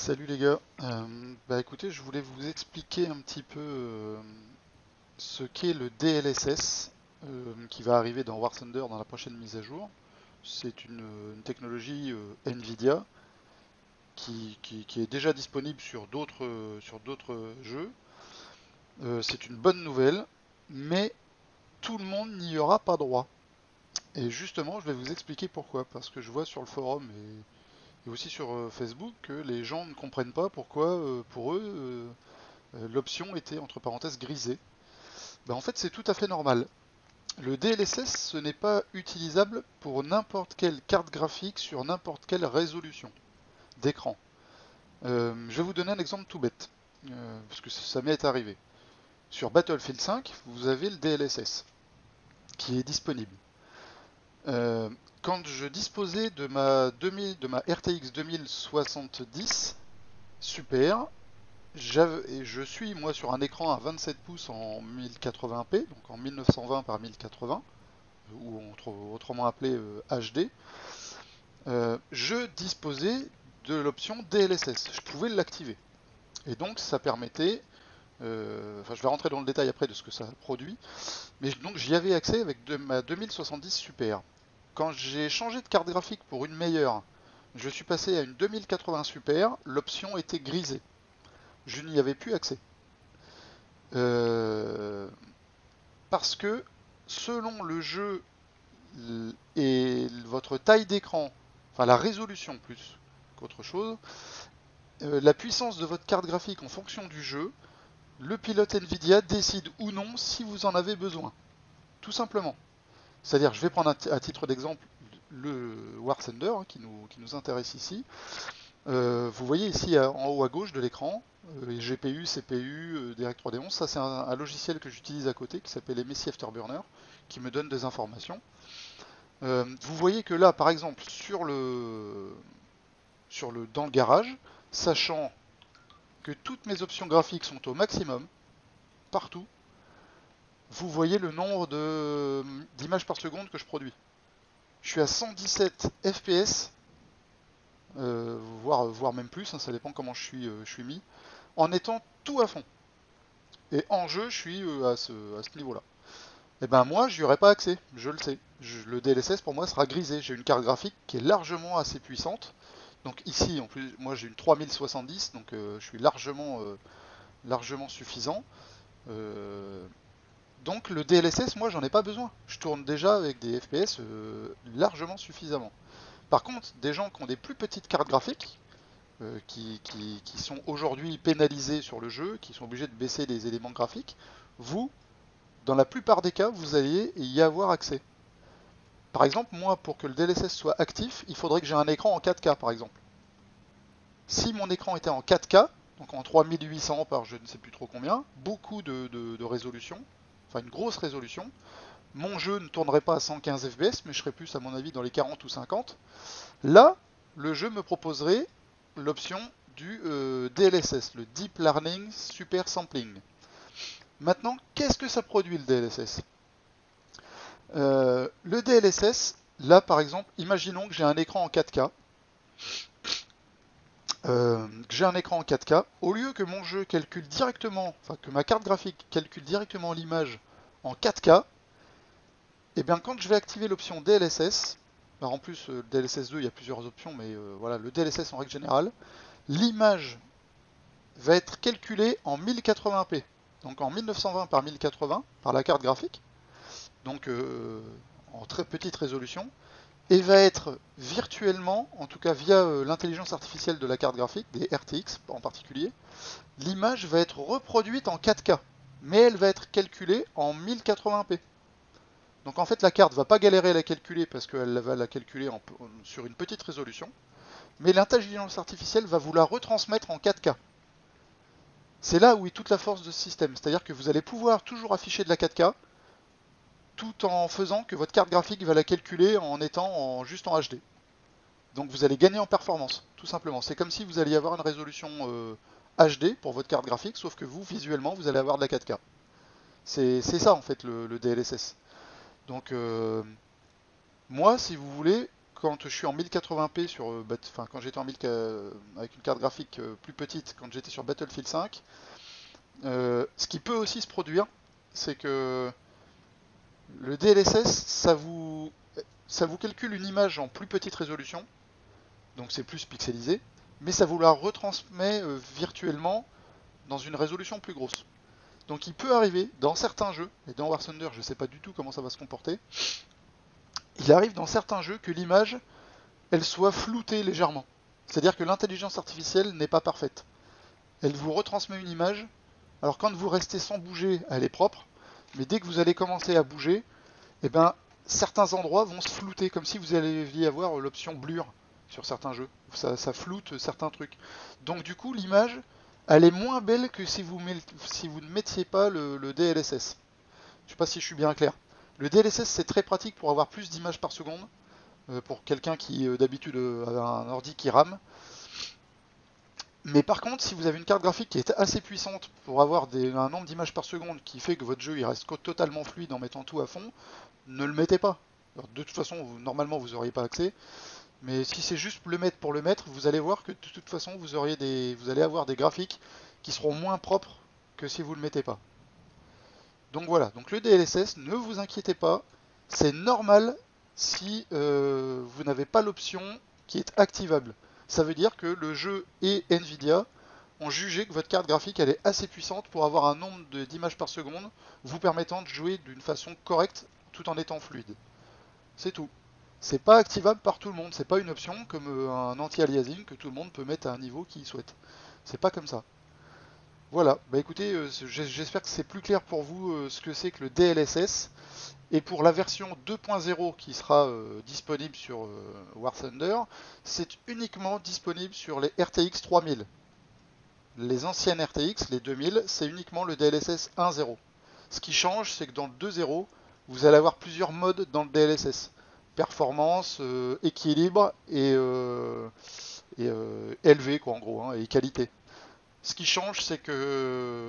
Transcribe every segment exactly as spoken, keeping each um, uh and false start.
Salut les gars. Euh, bah écoutez, je voulais vous expliquer un petit peu euh, ce qu'est le D L S S euh, qui va arriver dans War Thunder dans la prochaine mise à jour. C'est une, une technologie euh, Nvidia qui, qui- qui est déjà disponible sur d'autres sur d'autres jeux. Euh, c'est une bonne nouvelle, mais tout le monde n'y aura pas droit. Et justement, je vais vous expliquer pourquoi. Parce que je vois sur le forum et, et aussi sur euh, Facebook que les gens ne comprennent pas pourquoi, euh, pour eux, euh, euh, l'option était entre parenthèses grisée. Ben, en fait, c'est tout à fait normal. Le D L S S, ce n'est pas utilisable pour n'importe quelle carte graphique sur n'importe quelle résolution d'écran. Euh, je vais vous donner un exemple tout bête, euh, parce que ça m'est arrivé. Sur Battlefield cinq, vous avez le D L S S qui est disponible. Euh, quand je disposais de ma, deux mille, de ma R T X deux mille soixante-dix Super, et je suis moi sur un écran à vingt-sept pouces en mille quatre-vingts p, donc en mille neuf cent vingt par mille quatre-vingts, ou autrement appelé euh, H D. Euh, je disposais de l'option D L S S. Je pouvais l'activer. Et donc ça permettait, euh, enfin je vais rentrer dans le détail après de ce que ça produit, mais donc j'y avais accès avec de, ma deux mille soixante-dix Super. Quand j'ai changé de carte graphique pour une meilleure, je suis passé à une deux mille quatre-vingts Super, l'option était grisée. Je n'y avais plus accès. Euh, parce que selon le jeu et votre taille d'écran, enfin la résolution plus qu'autre chose, euh, la puissance de votre carte graphique en fonction du jeu, le pilote Nvidia décide ou non si vous en avez besoin. Tout simplement. C'est-à-dire, je vais prendre à titre d'exemple le War Thunder hein, qui, nous, qui nous intéresse ici. Euh, vous voyez ici en haut à gauche de l'écran, euh, G P U, C P U, euh, Direct trois D onze, ça c'est un, un logiciel que j'utilise à côté qui s'appelle M S I Afterburner, qui me donne des informations. Euh, vous voyez que là, par exemple, sur le, sur le, dans le garage, sachant que toutes mes options graphiques sont au maximum, partout, vous voyez le nombre d'images par seconde que je produis. Je suis à cent dix-sept F P S, euh, voire, voire même plus, hein, ça dépend comment je suis, euh, je suis mis, en étant tout à fond. Et en jeu, je suis euh, à ce, à ce niveau-là. Et ben moi, j'y aurai pas accès, je le sais. Je, le D L S S pour moi sera grisé. J'ai une carte graphique qui est largement assez puissante. Donc ici, en plus, moi j'ai une trois mille soixante-dix, donc euh, je suis largement, euh, largement suffisant. Euh, donc le D L S S, moi j'en ai pas besoin. Je tourne déjà avec des F P S euh, largement suffisamment. Par contre, des gens qui ont des plus petites cartes graphiques, euh, qui, qui, qui sont aujourd'hui pénalisés sur le jeu, qui sont obligés de baisser les éléments graphiques, vous, dans la plupart des cas, vous allez y avoir accès. Par exemple, moi, pour que le D L S S soit actif, il faudrait que j'ai un écran en quatre K, par exemple. Si mon écran était en quatre K, donc en trois mille huit cents par je ne sais plus trop combien, beaucoup de, de, de résolution, enfin une grosse résolution, mon jeu ne tournerait pas à cent quinze F P S, mais je serais plus à mon avis dans les quarante ou cinquante. Là, le jeu me proposerait l'option du euh, D L S S, le Deep Learning Super Sampling. Maintenant, qu'est-ce que ça produit le D L S S? euh, Le D L S S, là par exemple, imaginons que j'ai un écran en quatre K, euh, que j'ai un écran en quatre K, au lieu que mon jeu calcule directement, enfin que ma carte graphique calcule directement l'image en quatre K, et bien quand je vais activer l'option D L S S, alors en plus euh, D L S S deux il y a plusieurs options, mais euh, voilà, le D L S S en règle générale, l'image va être calculée en mille quatre-vingts p, donc en mille neuf cent vingt par mille quatre-vingts par la carte graphique, donc euh, en très petite résolution, et va être virtuellement, en tout cas via euh, l'intelligence artificielle de la carte graphique, des R T X en particulier, l'image va être reproduite en quatre K, mais elle va être calculée en mille quatre-vingts p. Donc en fait la carte va pas galérer à la calculer parce qu'elle va la calculer en, sur une petite résolution, mais l'intelligence artificielle va vous la retransmettre en quatre K. C'est là où est toute la force de ce système, c'est-à-dire que vous allez pouvoir toujours afficher de la quatre K tout en faisant que votre carte graphique va la calculer en étant en, juste en H D. Donc vous allez gagner en performance, tout simplement. C'est comme si vous alliez avoir une résolution euh, H D pour votre carte graphique, sauf que vous, visuellement, vous allez avoir de la quatre K. C'est ça en fait le, le D L S S. Donc euh, moi, si vous voulez, quand je suis en mille quatre-vingts p sur, euh, bat- enfin quand j'étais en mille, euh, avec une carte graphique euh, plus petite, quand j'étais sur Battlefield cinq, euh, ce qui peut aussi se produire, c'est que le D L S S, ça vous, ça vous calcule une image en plus petite résolution, donc c'est plus pixelisé, mais ça vous la retransmet euh, virtuellement dans une résolution plus grosse. Donc il peut arriver dans certains jeux, et dans War Thunder je ne sais pas du tout comment ça va se comporter, il arrive dans certains jeux que l'image, elle soit floutée légèrement. C'est-à-dire que l'intelligence artificielle n'est pas parfaite. Elle vous retransmet une image, alors quand vous restez sans bouger, elle est propre, mais dès que vous allez commencer à bouger, eh ben, certains endroits vont se flouter, comme si vous alliez avoir l'option blur sur certains jeux. Ça, ça floute certains trucs. Donc du coup, l'image, elle est moins belle que si vous, met, si vous ne mettiez pas le, le D L S S. Je sais pas si je suis bien clair. Le D L S S, c'est très pratique pour avoir plus d'images par seconde, euh, pour quelqu'un qui euh, d'habitude euh, a un ordi qui rame. Mais par contre, si vous avez une carte graphique qui est assez puissante pour avoir des, un nombre d'images par seconde qui fait que votre jeu il reste totalement fluide en mettant tout à fond, ne le mettez pas. Alors, de toute façon, vous, normalement, vous n'auriez pas accès. Mais si c'est juste le mettre pour le mettre, vous allez voir que de toute façon, vous, auriez des, vous allez avoir des graphiques qui seront moins propres que si vous ne le mettez pas. Donc voilà, donc le D L S S, ne vous inquiétez pas, c'est normal si euh, vous n'avez pas l'option qui est activable. Ça veut dire que le jeu et Nvidia ont jugé que votre carte graphique elle est assez puissante pour avoir un nombre d'images par seconde vous permettant de jouer d'une façon correcte tout en étant fluide. C'est tout. C'est pas activable par tout le monde, c'est pas une option comme euh, un anti-aliasing que tout le monde peut mettre à un niveau qu'il souhaite. C'est pas comme ça. Voilà, bah écoutez, euh, j'espère que c'est plus clair pour vous euh, ce que c'est que le D L S S. Et pour la version deux point zéro qui sera euh, disponible sur euh, War Thunder, c'est uniquement disponible sur les R T X trois mille. Les anciennes R T X, les deux mille, c'est uniquement le D L S S un point zéro. Ce qui change, c'est que dans le deux point zéro, vous allez avoir plusieurs modes dans le D L S S. Performance, euh, équilibre et, euh, et euh, élevé, quoi, en gros, hein, et qualité. Ce qui change, c'est que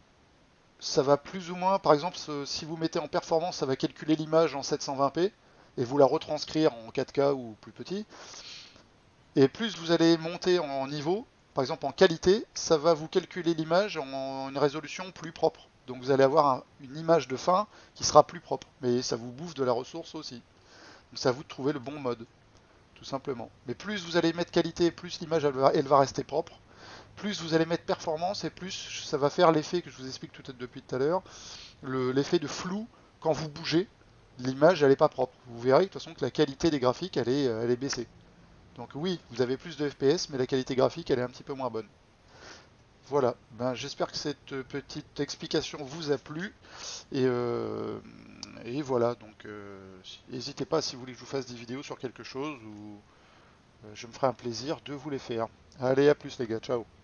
ça va plus ou moins, par exemple, si vous mettez en performance, ça va calculer l'image en sept cent vingt p et vous la retranscrire en quatre K ou plus petit. Et plus vous allez monter en niveau, par exemple en qualité, ça va vous calculer l'image en une résolution plus propre. Donc vous allez avoir un, une image de fin qui sera plus propre. Mais ça vous bouffe de la ressource aussi. Donc c'est à vous de trouver le bon mode, tout simplement. Mais plus vous allez mettre qualité, plus l'image elle va, elle va rester propre. Plus vous allez mettre performance et plus ça va faire l'effet que je vous explique tout depuis tout à l'heure, l'effet de flou quand vous bougez, l'image elle n'est pas propre. Vous verrez de toute façon que la qualité des graphiques elle est, elle est baissée. Donc oui, vous avez plus de F P S, mais la qualité graphique elle est un petit peu moins bonne. Voilà, ben, j'espère que cette petite explication vous a plu. Et, euh, et voilà, donc euh, n'hésitez pas si vous voulez que je vous fasse des vidéos sur quelque chose, ou euh, je me ferai un plaisir de vous les faire. Allez, à plus les gars, ciao.